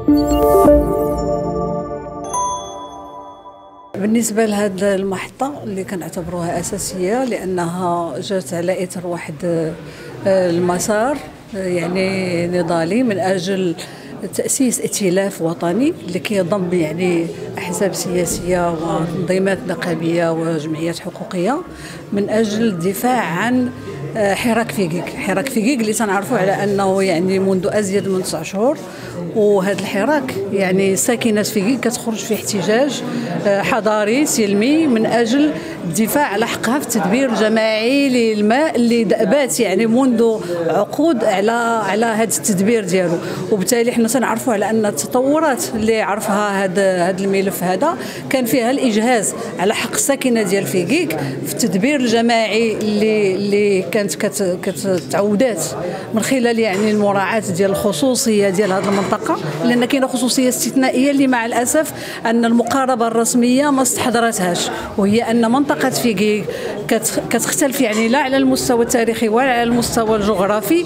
بالنسبة لهذه المحطة اللي كنعتبروها أساسية لأنها جات على إثر واحد المسار يعني نضالي من أجل تأسيس ائتلاف وطني اللي كيضم يعني أحزاب سياسية وتنظيمات نقابية وجمعيات حقوقية من أجل الدفاع عن حراك فيكيك اللي تنعرفوا على أنه يعني منذ أزيد من 9 شهور. وهذا الحراك يعني ساكنة فيكيك كتخرج في احتجاج حضاري سلمي من أجل الدفاع على حقها في التدبير الجماعي للماء اللي دأبات يعني منذ عقود على هذا التدبير ديالو. وبالتالي حنا تنعرفوا على أن التطورات اللي عرفها هذا الملف هذا كان فيها الإجهاز على حق الساكنة ديال فيكيك في التدبير الجماعي اللي كانت كتعودات من خلال يعني المراعاة ديال الخصوصية ديال هذه المنطقة، لأن كاينه خصوصية استثنائية اللي مع الأسف أن المقاربة الرسمية ما استحضرتهاش، وهي أن منطقة فيكيك كتختلف يعني لا على المستوى التاريخي ولا على المستوى الجغرافي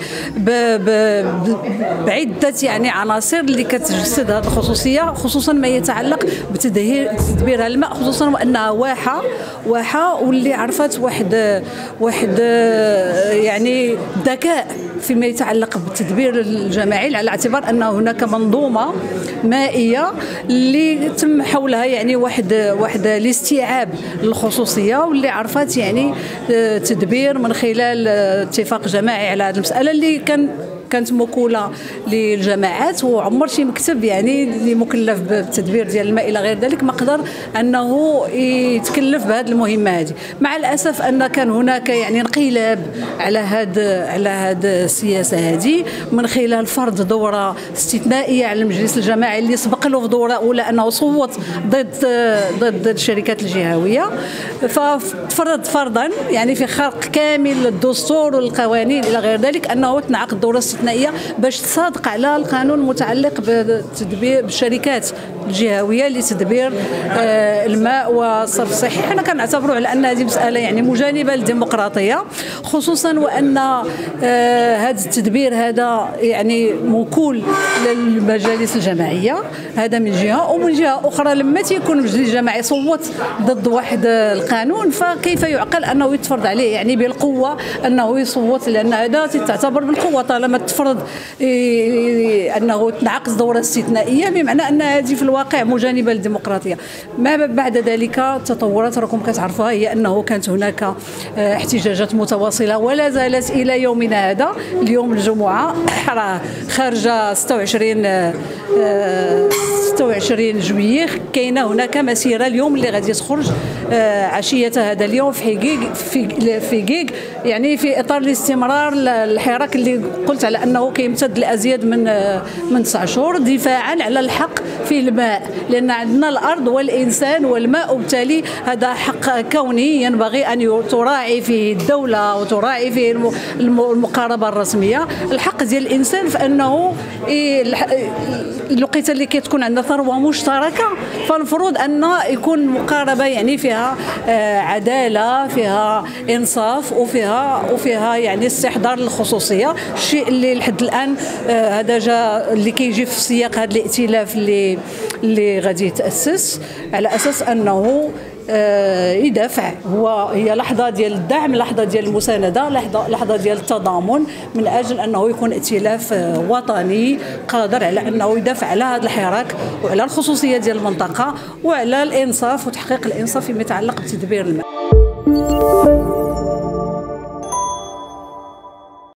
بعدة يعني عناصر اللي كتجسد هذه الخصوصية، خصوصا ما يتعلق بتدبير الماء، خصوصا وأنها واحة واللي عرفت واحد يعني ذكاء فيما يتعلق بالتدبير الجماعي، على اعتبار أن هناك منظومة مائية اللي تم حولها يعني واحد الاستيعاب للخصوصية، واللي عرفت يعني تدبير من خلال اتفاق جماعي على هذه المسألة اللي كانت مكوله للجماعات، وعمر شي مكتب يعني اللي مكلف بالتدبير ديال الماء الى غير ذلك ما قدر انه يتكلف بهذه المهمه هذه. مع الاسف ان كان هناك يعني انقلاب على هذه السياسه هذه من خلال فرض دوره استثنائيه على المجلس الجماعي اللي سبق له في دوره اولى انه صوت ضد الشركات الجهويه، ففرض فرضا يعني في خرق كامل للدستور والقوانين الى غير ذلك انه تنعقد دوره استثنائيه باش تصادق على القانون المتعلق بالشركات الجهويه لتدبير الماء والصرف الصحي. حنا كنعتبروا على ان هذه مساله يعني مجانبه للديمقراطيه، خصوصا وان هذا التدبير هذا يعني موكول للمجالس الجماعيه، هذا من جهه، ومن جهه اخرى لما تيكون المجلس الجماعي صوت ضد واحد القانون فكيف يعقل انه يتفرض عليه يعني بالقوه انه يصوت، لان هذا تعتبر بالقوه طالما تفرض انه تنعقد دوره استثنائيه، بمعنى ان هذه في الواقع مجانبه للديمقراطيه. ما بعد ذلك التطورات راكم كتعرفوها هي انه كانت هناك احتجاجات متواصله ولا زالت الى يومنا هذا. اليوم الجمعه راه خارجه 26 جويلية كاينه هناك مسيره اليوم اللي غادي تخرج عشيه هذا اليوم في فيكيك يعني في اطار الاستمرار الحراك اللي قلت على انه كيمتد لازيد من 9 شهور دفاعا على الحق في الماء، لان عندنا الارض والانسان والماء، وبالتالي هذا حق كوني ينبغي ان تراعي فيه الدوله وتراعي فيه المقاربه الرسميه. الحق ديال الانسان فانه الوقيته اللي كتكون عندنا ثروه مشتركه فالمفروض ان يكون مقاربه يعني فيها عداله، فيها انصاف، وفيها يعني استحضار للخصوصيه، الشيء اللي لحد الان هذا جا اللي كيجي في سياق هذا الائتلاف اللي غادي يتاسس على اساس انه يدافع. هي لحظه ديال الدعم، لحظه ديال المسانده، لحظه ديال التضامن من اجل انه يكون ائتلاف وطني قادر على انه يدافع على هذا الحراك وعلى الخصوصيه ديال المنطقه وعلى الانصاف وتحقيق الانصاف فيما يتعلق بتدبير الماء.